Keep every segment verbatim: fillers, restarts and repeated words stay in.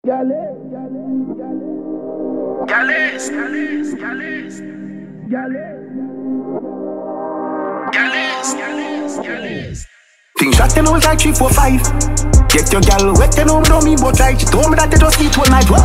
Gales, Gales, Gales, Gales, Gales, Gales, Gales, Gales. Things shot you know like three, four, five. Get your gal wet, you know, don't me but right. She told me that they just eat one night, what?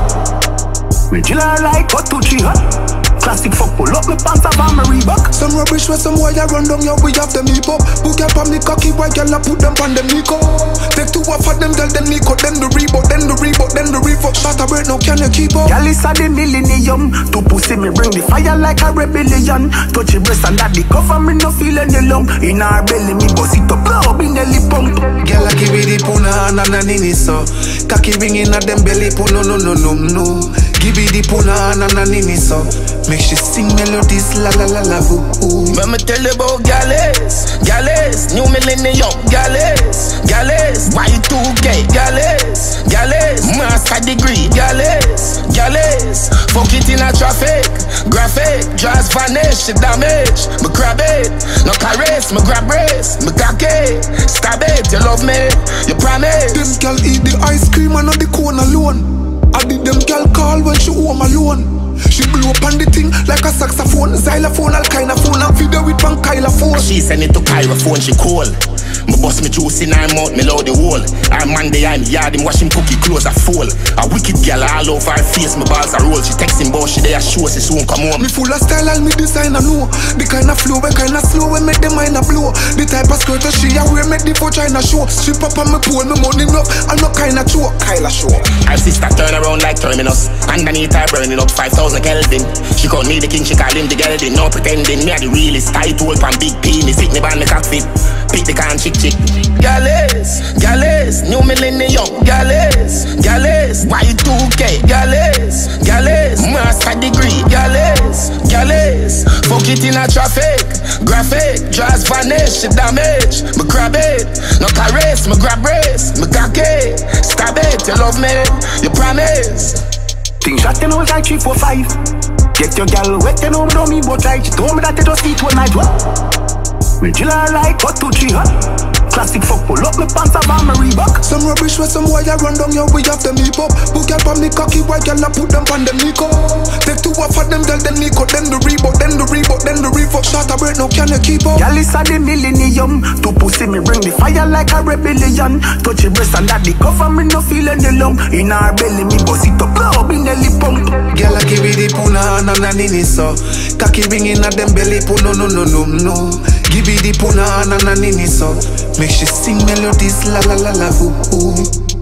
Regular like, what, two, three, huh? Classic fuck, pull up my pants up on my Reebok. Some rubbish with some wire run down, yeah, we have them hip up. Book up on me cocky, white girl, I put them on them Nico. Take two off of them, girl, them Nico. Then the Reebok, then the Reebok, then the Reebok. Shot a bird, now can you keep up? Gal is a the millennium. To pussy me bring the fire like a rebellion. Touch your breast and that the cover me no feel any lump. In her belly me bust it up, blow up in the lip pump. Girl, I give it the puna and a nini so. Cocky ringing at them belly, puna, no, no, no, no. Give it the puna and a nini so. Make she sing melodies, la la la la boo. Let me tell you about Gales, Gales, new millennium, Gales, Gales, Y two K, Gales, Gales, master degree, Gales, Gales, fuck it in a traffic, graphic, just vanish, damage, me grab it, no caress, me grab race, me cocky, stab it, you love me, you promise. Them girl eat the ice cream and not the cone alone. I did them girl call when she home alone. She blew up on the thing like a saxophone, xylophone, all kind of phone, and video with one Kyla phone. She send it to Kyra phone, she call. Me bust me juice in her mouth, me load the hole. I'm Monday, I'm yard, him wash him cookie, clothes a fall. A wicked girl all over her face, me balls a roll. She text him bout she there, show, she soon come home. Me full of style, all me design I know. The kind of flow, we kind of slow, we make the mind a blow. The type of skirt that she a wear, make the for China show. She pop on me pole, me money enough, I'm not kind of choke. Kyla show. Her sister turn around like terminus. Underneath her burning up five thousand Kelvin. She call me the king, she call him the gelding. No pretending, me a the realest. Tight hole pan big penis, hit me band me cock fit. Pick the can chick chick. Gales, Gales, new millennium, Gales, Gales, Y two K, Gales, Gales, master degree, Gales, Gales, fuck it in a traffic, graphic, just vanish, damage, me grab it, no caress, me grab race, me cocky, stab it, you love me, you promise. Things shot you know like three, four, five. Get your gal wet, you know, don't me but right. She told me that they just eat one night, what? Regular like, what, two, three, huh? Classic fuck, pull up my pants up on my Reebok. Some rubbish with some wire run down, yeah, we have them hip up. Book up on me cocky, white girl, I put them on them Nico. Take two off of them, girl, them Nico. Then the Reebok, then the Reebok, then the Reebok. Shot a bird, now can you keep up? Gal is a the millennium. To pussy me bring the fire like a rebellion. Touch your breast and that the cover me no feel any lump. In her belly me bust it up, blow up in the lip pump. Girl, I give it the puna and a nini so. Cocky ringing at them belly, puna, no, no, no, no. Give it the puna and a nini so. Make she sing melodies, la la la la, ooh, ooh.